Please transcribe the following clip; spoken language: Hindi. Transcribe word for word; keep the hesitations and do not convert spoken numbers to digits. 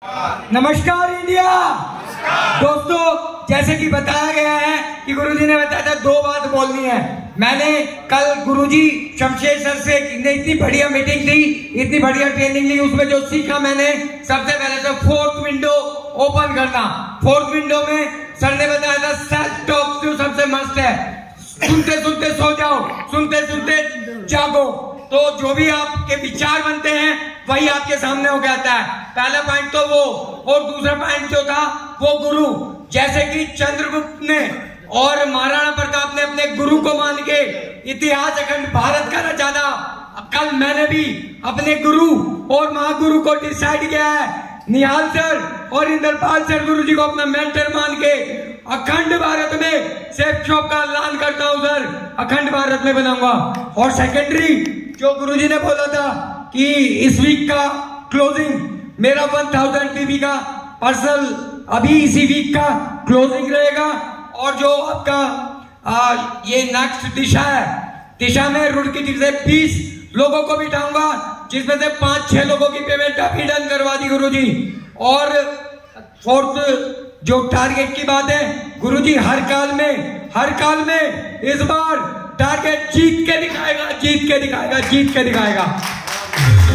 नमस्कार इंडिया। दोस्तों, जैसे कि बताया गया है कि गुरुजी ने बताया था दो बात बोलनी है। मैंने कल गुरुजी शमशेर सर से इतनी बढ़िया मीटिंग थी, इतनी बढ़िया ट्रेनिंग ली, उसमें जो सीखा मैंने, सबसे पहले तो फोर्थ विंडो ओपन करना। फोर्थ विंडो में सर ने बताया था सेल्फ टॉक जो सबसे मस्त है, सुनते सुनते सो जाओ, सुनते सुनते जागो। तो जो भी आपके विचार बनते हैं वही आपके सामने हो जाता है। पहला पॉइंट तो वो, और दूसरा पॉइंट जो था वो गुरु। जैसे कि चंद्रगुप्त ने और महाराणा प्रताप ने अपने गुरु को मान के इतिहास अखंड भारत का रचा था, कल मैंने भी अपने गुरु और महागुरु को डिसाइड किया है, निहाल सर और इंद्रपाल सर गुरु जी को अपना मेंटर मान के अखंड भारत में सेफ शॉप का ऐलान करता हूं सर, अखंड भारत में बनाऊंगा। और सेकेंडरी जो गुरुजी ने बोला था कि इस वीक का क्लोजिंग मेरा वन थाउजेंड पीबी का पर्सनल अभी इसी वीक का क्लोजिंग रहेगा। और जो आपका आ, ये नेक्स्ट दिशा है, दिशा में रुड़की से बीस लोगों को बिठाऊंगा, जिसमें से पांच छह लोगों की पेमेंट अभी डन करवा दी गुरुजी। और फोर्थ जो टारगेट की बात है, गुरुजी हर काल में हर काल में इस बार टारगेट जीत के दिखाएगा, जीत के दिखाएगा, जीत के दिखाएगा।